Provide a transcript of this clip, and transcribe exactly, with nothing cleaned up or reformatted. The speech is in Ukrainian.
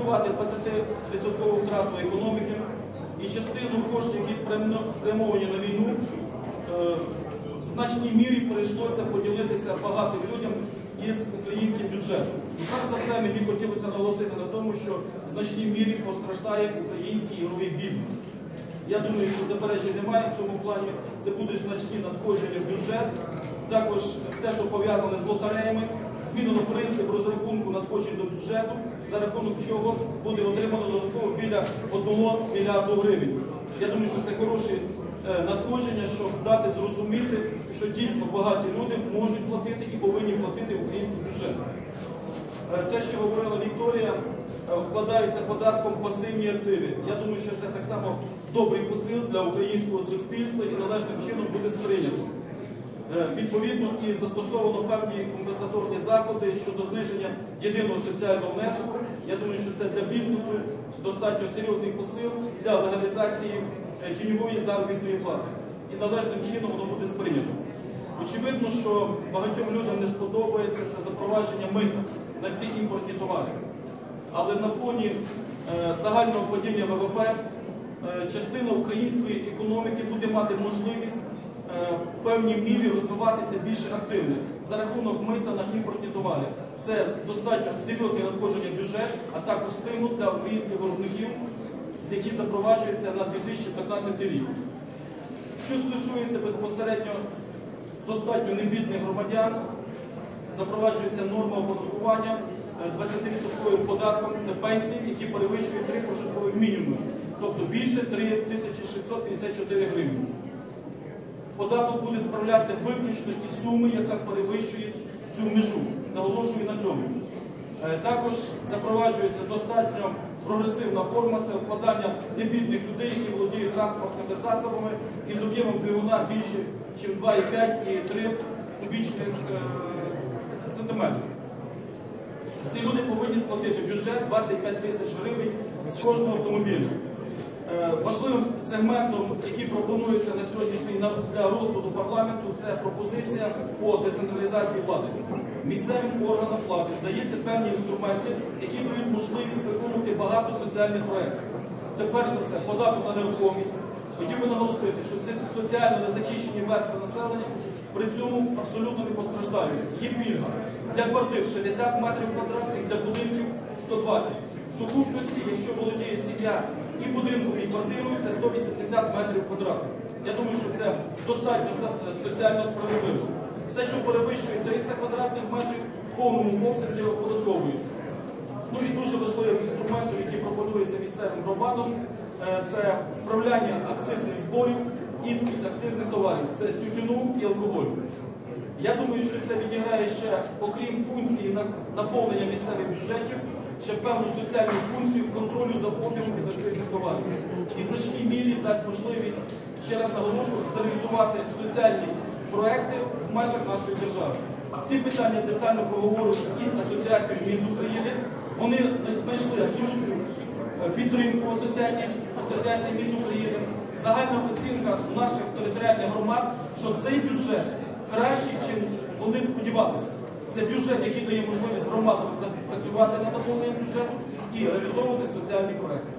компенсувати двадцять відсоткову втрату економіки і частину коштів, які спрямовані на війну, в значній мірі прийшлося поділитися багатим людям із українським бюджетом. І перш за все мені хотілося наголосити на тому, що в значній мірі постраждає український ігровий бізнес. Я думаю, що заперечень немає в цьому плані. Це будуть значні надходження в бюджет. Також все, що пов'язане з лотереями, змінено принцип розрахунку надходжень до бюджету, за рахунок чого буде отримано додатково біля одного мільярда гривень. Я думаю, що це хороші надходження, щоб дати зрозуміти, що дійсно багаті люди можуть платити і повинні платити в український бюджет. Те, що говорила Вікторія, вкладаються податком пасивні активи. Я думаю, що це так само добрий посил для українського суспільства і належним чином буде сприйнято. Відповідно, і застосовано певні компенсаторні заходи щодо зниження єдиного соціального внеску. Я думаю, що це для бізнесу достатньо серйозний посил для легалізації тіньової заробітної плати. І належним чином воно буде сприйнято. Очевидно, що багатьом людям не сподобається це запровадження мита на всі імпортні товари. Але на фоні е, загального падіння ВВП е, частина української економіки буде мати можливість е, в певній мірі розвиватися більш активно за рахунок мита на імпортні товари. Це достатньо серйозне надходження в бюджет, а також стимул для українських виробників, які запроваджуються на дві тисячі п'ятнадцятий рік. Що стосується безпосередньо достатньо небідних громадян, запроваджується норма оподаткування двадцятивідсотковим податком, це пенсії, які перевищують три прожиткових мінімуми, тобто більше три тисячі шістсот п'ятдесят чотири гривні. Податок буде справлятися виключно із суми, яка перевищує цю межу. Наголошую на цьому. Також запроваджується достатньо прогресивна форма, це вкладання небідних людей, які володіють транспортними засобами із об'ємом двигуна більше, ніж два і п'ять і три кубічних е, сантиметрів. Ці люди повинні сплатити в бюджет двадцять п'ять тисяч гривень з кожного автомобіля. Е, важливим сегментом, який пропонується на сьогоднішній для розсуду парламенту, це пропозиція по децентралізації влади. Місцевим органам влади дається певні інструменти, які дають можливість виконувати багато соціальних проєктів. Це перш за все податок на нерухомість. Хотів би наголосити, що ці соціально незахищені верстви населення при цьому абсолютно не постраждають. Є пільга для квартир шістдесят метрів квадратних, для будинків сто двадцять. В сукупності, якщо володіє сім'я і будинком, і квартирою, це сто вісімдесят метрів квадратних. Я думаю, що це достатньо соціально справедливо. Все, що перевищує триста квадратних метрів, в повному обсязі оподатковується. Ну і дуже важливим інструментом, який пропонується місцевим громадам, це справляння акцизних зборів із акцизних товарів. Це з тютюну і алкоголю. Я думаю, що це відіграє ще, окрім функції наповнення місцевих бюджетів, ще певну соціальну функцію контролю за обігом підакцизних товарів. І в значній мірі дасть можливість, ще раз наголошую, реалізувати соціальні проекти в межах нашої держави. Ці питання детально проговорюються із Асоціацією міст України. Вони знайшли абсолютну підтримку Асоціації, Асоціації міст України. Загальна оцінка наших територіальних громад, що цей бюджет кращий, ніж вони сподівалися. Це бюджет, який дає можливість громадам працювати над наповненням бюджету і реалізовувати соціальні проекти.